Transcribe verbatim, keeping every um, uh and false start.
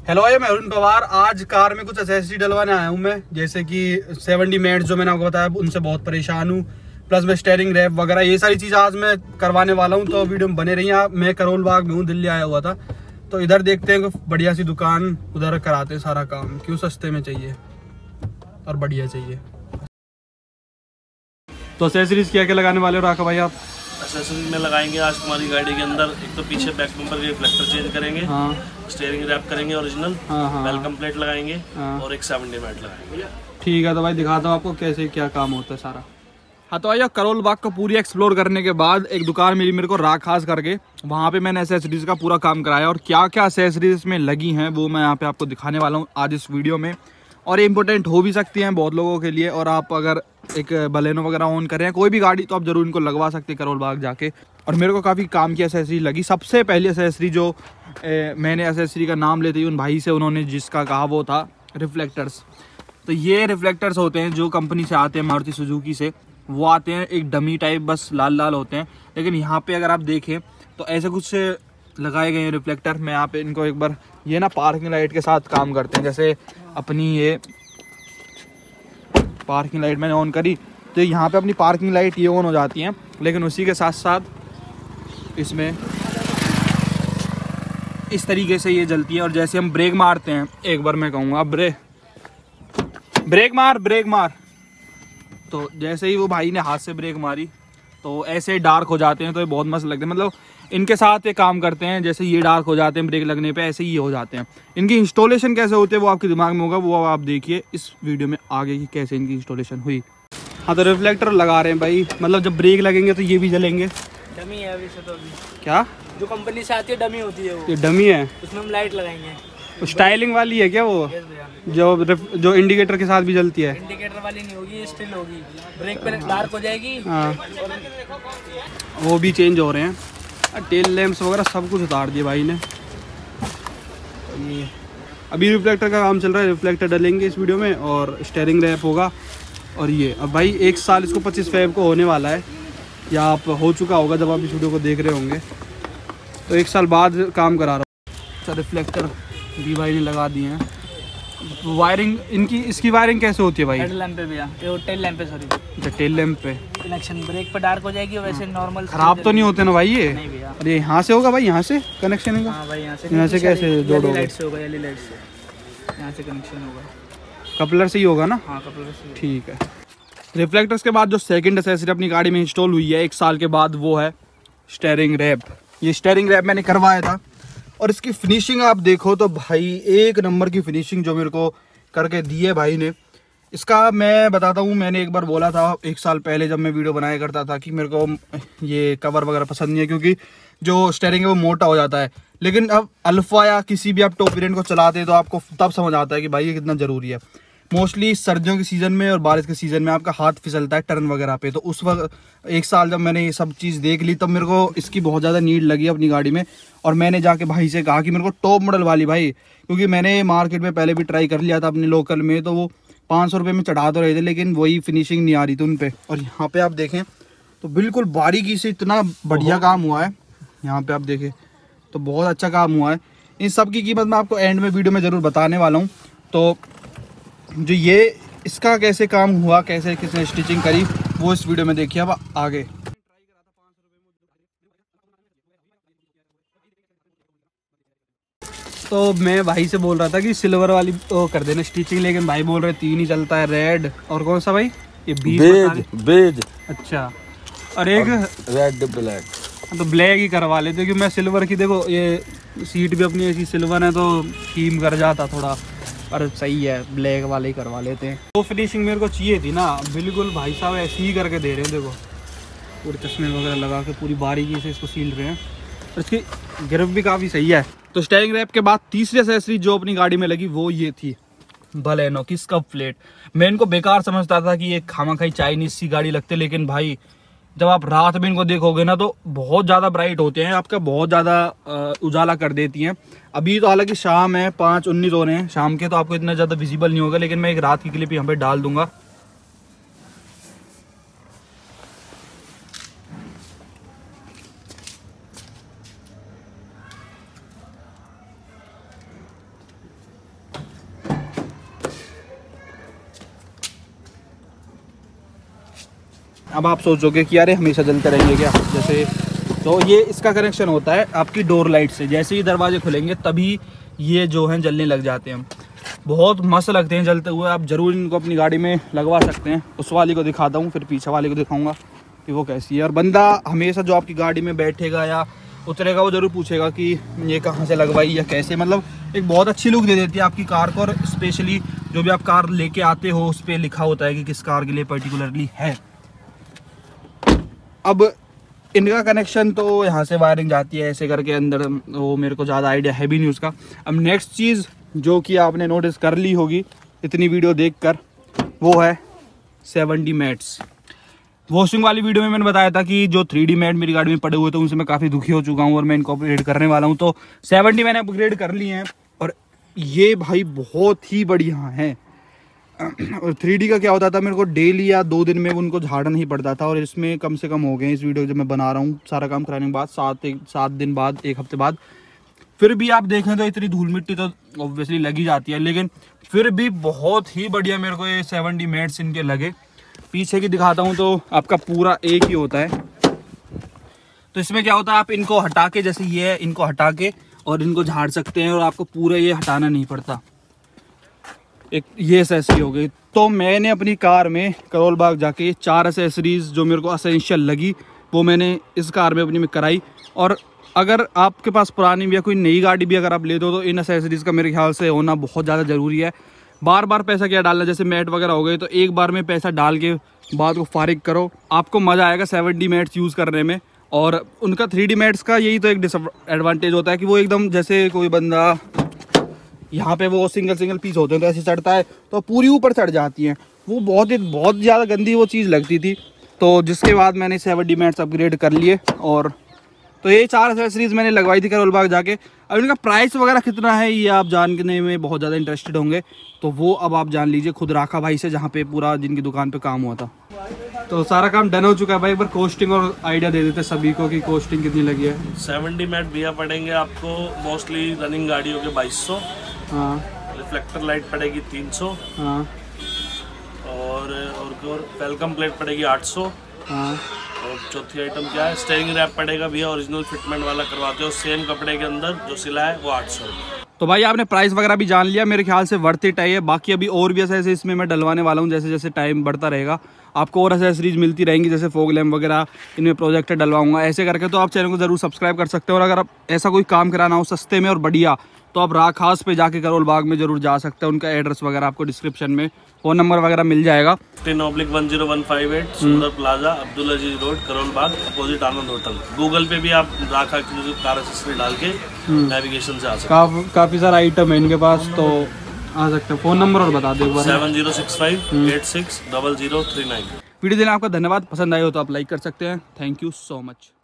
Hello भाई, मैं अरुण पवार। आज कार में कुछ एक्सेसरी डलवाने आया हूँ मैं, जैसे कि सेवेंटी मेट्स जो मैंने आपको बताया उनसे बहुत परेशान हूँ। प्लस मैं स्टेयरिंग रैप वगैरह ये सारी चीज़ आज मैं करवाने वाला हूँ, तो वीडियो में बने रही हैं। मैं करोल बाग में हूँ, दिल्ली आया हुआ था, तो इधर देखते हैं कि बढ़िया सी दुकान, उधर कराते हैं सारा काम। क्यों, सस्ते में चाहिए और बढ़िया चाहिए। तो एक्सेसरीज क्या क्या लगाने वाले हो राका भाई आप? एक्सेसरीज में लगाएंगे आज तुम्हारी गाड़ी के अंदर, एक तो पीछे बैक बम्पर के रिफ्लेक्टर चेंज करेंगे, हाँ, स्टीयरिंग रैप करेंगे ओरिजिनल, हाँ, हाँ, वेलकम प्लेट लगाएंगे, हाँ, और एक सेवेंटी मैट लगाएंगे। ठीक है, तो भाई दिखाता हूँ आपको कैसे क्या काम होता है सारा। हाँ, तो आइए करोल बाग को पूरी एक्सप्लोर करने के बाद एक दुकान मिली मेरे को राखास करके, वहाँ पे मैंने एसेसरीज का पूरा काम कराया और क्या क्या एसेसरीज में लगी हैं वो मैं यहाँ पे आपको दिखाने वाला हूँ आज इस वीडियो में। और ये इंपॉर्टेंट हो भी सकती हैं बहुत लोगों के लिए, और आप अगर एक बलेनो वगैरह ऑन कर रहे हैं कोई भी गाड़ी, तो आप जरूर इनको लगवा सकते हैं करोल बाग जाके। और मेरे को काफ़ी काम की एसेसरी लगी। सबसे पहली एसेसरी जो ए, मैंने एसेसरी का नाम लेते ही उन भाई से, उन्होंने जिसका कहा वो था रिफ्लेक्टर्स। तो ये रिफ्लेक्टर्स होते हैं जो कंपनी से आते हैं, मारुति सुजुकी से, वो आते हैं एक डमी टाइप, बस लाल लाल होते हैं। लेकिन यहाँ पे अगर आप देखें तो ऐसे कुछ लगाए गए हैं रिफ्लेक्टर। मैं यहाँ पे इनको एक बार, ये ना पार्किंग लाइट के साथ काम करते हैं। जैसे अपनी ये पार्किंग लाइट मैंने ऑन करी तो यहाँ पे अपनी पार्किंग लाइट ये ऑन हो जाती हैं, लेकिन उसी के साथ साथ इसमें इस तरीके से ये जलती है। और जैसे हम ब्रेक मारते हैं, एक बार मैं कहूँगा ब्रेक ब्रेक मार ब्रेक मार तो जैसे ही वो भाई ने हाथ से ब्रेक मारी तो ऐसे डार्क हो जाते हैं। तो ये बहुत मस्त लगते हैं, मतलब इनके साथ ये काम करते हैं। जैसे ये डार्क हो जाते हैं ब्रेक लगने पे, ऐसे ही हो जाते हैं। इनकी इंस्टॉलेशन कैसे होते हैं वो आपके दिमाग में होगा, वो आप देखिए इस वीडियो में आगे की कैसे इनकी इंस्टॉलेशन हुई। हाँ, तो रिफ्लेक्टर लगा रहे हैं भाई, मतलब जब ब्रेक लगेंगे तो ये भी जलेंगे। डमी है अभी से, तो अभी क्या जो कंपनी से आती है डमी होती है वो, ये डमी है, उसमें हम लाइट लगाएंगे। स्टाइलिंग वाली है क्या वो, जो जो इंडिकेटर के साथ भी जलती है? इंडिकेटर वाली नहीं होगी, स्टिल होगी, ब्रेक पे डार्क हो जाएगी। हाँ, वो भी चेंज हो रहे हैं। टेल लैंप्स वगैरह सब कुछ उतार दिए भाई ने। ये अभी रिफ्लेक्टर का काम चल रहा है, रिफ्लेक्टर डलेंगे इस वीडियो में और स्टीयरिंग रैप होगा। और ये अब भाई एक साल इसको पच्चीस फेब को होने वाला है, या आप हो चुका होगा जब आप इस वीडियो को देख रहे होंगे, तो एक साल बाद काम करा रहा हूँ। अच्छा, रिफ्लेक्टर भी भाई ने लगा दिए हैं। वायरिंग इनकी, इसकी वायरिंग कैसे होती है भाई? हेड लैंप पे भैया, टेल लैंप पे, सॉरी अच्छा टेल लैंप पे कनेक्शन, ब्रेक पे डार्क हो जाएगी। वैसे नॉर्मल खराब तो नहीं होते ना भाई ये? नहीं भैया। अरे यहाँ से होगा भाई, यहाँ से कनेक्शन होगा? हाँ भाई, यहाँ से यहाँ से कैसे जोड़ोगे? लाइट से होगा, एल ई डी लाइट से यहाँ से कनेक्शन होगा। कपलर से ही होगा ना? हाँ, कपलर से। ठीक है। रिफ्लेक्टर्स के बाद जो सेकंड एक्सेसरी अपनी गाड़ी में इंस्टॉल हुई है एक साल के बाद, वो है स्टीयरिंग रैप। ये स्टीयरिंग रैप मैंने करवाया था और इसकी फिनिशिंग आप देखो तो भाई एक नंबर की फिनिशिंग जो मेरे को करके दी है भाई ने। इसका मैं बताता हूँ, मैंने एक बार बोला था एक साल पहले जब मैं वीडियो बनाया करता था कि मेरे को ये कवर वगैरह पसंद नहीं है, क्योंकि जो स्टीयरिंग है वो मोटा हो जाता है। लेकिन अब अल्फा या किसी भी आप टॉप वेरिएंट को चलाते हैं तो आपको तब समझ आता है कि भाई ये कितना ज़रूरी है। मोस्टली सर्दियों के सीज़न में और बारिश के सीज़न में आपका हाथ फिसलता है टर्न वगैरह पे, तो उस वक्त एक साल जब मैंने ये सब चीज़ देख ली तब मेरे को इसकी बहुत ज़्यादा नीड लगी अपनी गाड़ी में। और मैंने जाके भाई से कहा कि मेरे को टॉप मॉडल वाली भाई, क्योंकि मैंने मार्केट में पहले भी ट्राई कर लिया था अपने लोकल में, तो वो पाँच सौ रुपये में चढ़ा तो रहे थे लेकिन वही फिनिशिंग नहीं आ रही थी उन पर। और यहाँ पर आप देखें तो बिल्कुल बारीकी से इतना बढ़िया काम हुआ है। यहाँ पर आप देखें तो बहुत अच्छा काम हुआ है। इन सब की कीमत मैं आपको एंड में वीडियो में ज़रूर बताने वाला हूँ। तो जो ये इसका कैसे काम हुआ, कैसे किसने स्टिचिंग करी, वो इस वीडियो में देखिए अब आगे। तो मैं भाई से बोल रहा था कि सिल्वर वाली तो कर देना स्टिचिंग, लेकिन भाई बोल रहे तीन ही चलता है, रेड और कौन सा भाई, ये बेज बेज। अच्छा, और एक रेड ब्लैक, तो ब्लैक ही करवा लेते, क्योंकि मैं सिल्वर की, देखो ये सीट भी अपनी ऐसी सिल्वर है तो थीम कर जाता थोड़ा, पर सही है ब्लैक वाले ही करवा लेते हैं। वो फिनिशिंग मेरे को चाहिए थी ना, बिल्कुल भाई साहब ऐसे ही करके दे रहे हैं। देखो पूरे चश्मे वगैरह लगा के पूरी बारीकी से इसको सील रहे हैं, और इसकी ग्रिप भी काफ़ी सही है। तो स्टीयरिंग रैप के बाद तीसरी एक्सेसरी जो अपनी गाड़ी में लगी वो ये थी बलेनो की स्कफ प्लेट। मैं इनको बेकार समझता था कि ये खामा खाई चाइनीज सी गाड़ी लगते, लेकिन भाई जब आप रात में इनको देखोगे ना तो बहुत ज़्यादा ब्राइट होते हैं, आपका बहुत ज़्यादा उजाला कर देती हैं। अभी तो हालांकि शाम है, पाँच उन्नीस हो रहे हैं शाम के, तो आपको इतना ज़्यादा विजिबल नहीं होगा, लेकिन मैं एक रात की क्लिप यहाँ पे डाल दूंगा। अब आप सोचोगे कि यार हमेशा जलते रहेंगे क्या, जैसे तो ये इसका कनेक्शन होता है आपकी डोर लाइट से। जैसे ही दरवाजे खुलेंगे तभी ये जो हैं जलने लग जाते हैं। बहुत मस्त लगते हैं जलते हुए, आप ज़रूर इनको अपनी गाड़ी में लगवा सकते हैं। उस वाली को दिखाता हूँ, फिर पीछे वाली को दिखाऊंगा कि वो कैसी है। और बंदा हमेशा जो आपकी गाड़ी में बैठेगा या उतरेगा वो ज़रूर पूछेगा कि ये कहाँ से लगवाई या कैसे, मतलब एक बहुत अच्छी लुक दे देती है आपकी कार को। और स्पेशली जो भी आप कार लेके आते हो उस पर लिखा होता है कि किस कार के लिए पर्टिकुलरली है। अब इनका कनेक्शन तो यहाँ से वायरिंग जाती है ऐसे करके अंदर, वो मेरे को ज़्यादा आइडिया है भी नहीं उसका। अब नेक्स्ट चीज़ जो कि आपने नोटिस कर ली होगी इतनी वीडियो देखकर, वो है सेवेंटी मैट्स। वॉशिंग वाली वीडियो में मैंने बताया था कि जो थ्री डी मैट मेरी गाड़ी में पड़े हुए थे उनसे मैं काफ़ी दुखी हो चुका हूँ और मैं इनको अपग्रेड करने वाला हूँ। तो सेवेंटी मैंने अपग्रेड कर लिए हैं और ये भाई बहुत ही बढ़िया हैं। और थ्री डी का क्या होता था, मेरे को डेली या दो दिन में उनको झाड़ना नहीं पड़ता था, और इसमें कम से कम हो गए इस वीडियो जब मैं बना रहा हूँ सारा काम कराने के बाद सात एक सात दिन बाद, एक हफ्ते बाद। फिर भी आप देखें तो इतनी धूल मिट्टी तो ऑब्वियसली लगी जाती है, लेकिन फिर भी बहुत ही बढ़िया मेरे को ये सेवेंटी मैट्स इनके लगे। पीछे की दिखाता हूँ तो आपका पूरा एक ही होता है। तो इसमें क्या होता है, आप इनको हटा के, जैसे ये है, इनको हटा के और इनको झाड़ सकते हैं और आपको पूरा ये हटाना नहीं पड़ता। एक ये एसेसरी हो गई। तो मैंने अपनी कार में करोल बाग जाके चार एसेसरीज जो मेरे को असेंशियल लगी वो मैंने इस कार में अपनी में कराई। और अगर आपके पास पुरानी भी या कोई नई गाड़ी भी अगर आप लेते हो तो इन एसेसरीज़ का मेरे ख्याल से होना बहुत ज़्यादा ज़रूरी है। बार बार पैसा क्या डालना, जैसे मैट वगैरह हो गए तो एक बार में पैसा डाल के बाद को फारिग करो, आपको मज़ा आएगा सेवेंटी मैट्स यूज़ करने में। और उनका थ्री डी मैट्स का यही तो एक डिसएडवांटेज होता है कि वो एकदम, जैसे कोई बंदा यहाँ पे वो सिंगल सिंगल पीस होते हैं तो ऐसे चढ़ता है तो पूरी ऊपर चढ़ जाती हैं, वो बहुत ही बहुत ज़्यादा गंदी वो चीज़ लगती थी। तो जिसके बाद मैंने सेवेंटी मैट्स अपग्रेड कर लिए। और तो ये चार एक्सेसरीज़ मैंने लगवाई थी करोल बाग जाके। अब इनका प्राइस वगैरह कितना है ये आप जानने में बहुत ज़्यादा इंटरेस्टेड होंगे, तो वो अब आप जान लीजिए खुद राखा भाई से, जहाँ पे पूरा जिनकी दुकान पे काम हुआ था। तो सारा काम डन हो चुका है भाई, एक बार कोस्टिंग और आइडिया दे देते सभी को कि कोस्टिंग कितनी लगी है। सेवेंटी मैट भैया पड़ेंगे आपको मोस्टली रनिंग गाड़ियों के बाईस सौ। हाँ। रिफ्लेक्टर लाइट पड़ेगी तीन सौ। हाँ। और और वेलकम प्लेट पड़ेगी आठ सौ। हाँ। और चौथी आइटम क्या है, स्टेयरिंग रैप पड़ेगा भैया, ओरिजिनल फिटमेंट वाला करवाते हो सेम कपड़े के अंदर जो सिला है वो आठ सौ। तो भाई आपने प्राइस वगैरह भी जान लिया, मेरे ख्याल से वर्थ इट है। बाकी अभी और भी ऐसे इसमें मैं डलवाने वाला हूँ, जैसे जैसे टाइम बढ़ता रहेगा आपको और एसेसरीज मिलती रहेंगी, जैसे फोग लैम्प वगैरह इनमें प्रोजेक्टर डलवाऊंगा ऐसे करके। तो आप चैनल को जरूर सब्सक्राइब कर सकते हो। और अगर आप ऐसा कोई काम कराना हो सस्ते में और बढ़िया तो आप राखास पे जाके करोल बाग में जरूर जा सकते हैं। उनका एड्रेस वगैरह आपको डिस्क्रिप्शन में, फ़ोन नंबर वगैरह मिल जाएगा। Ten oblique one zero one five eight Sundar plaza Abdul Aziz road Karol Bagh opposite Anand hotel. Google पे भी आप राखा की कार एक्सेसरी डाल के नेविगेशन से आ सकते हैं। काफ़ी सारा आइटम है इनके पास, तो आ सकते हैं। फ़ोन नंबर और बता दो एक बार। Seven zero six five eight six double zero three nine. Video देना आपका धन्यवाद। पसंद आए हो तो आप लाइक कर सकते हैं। Thank you so much.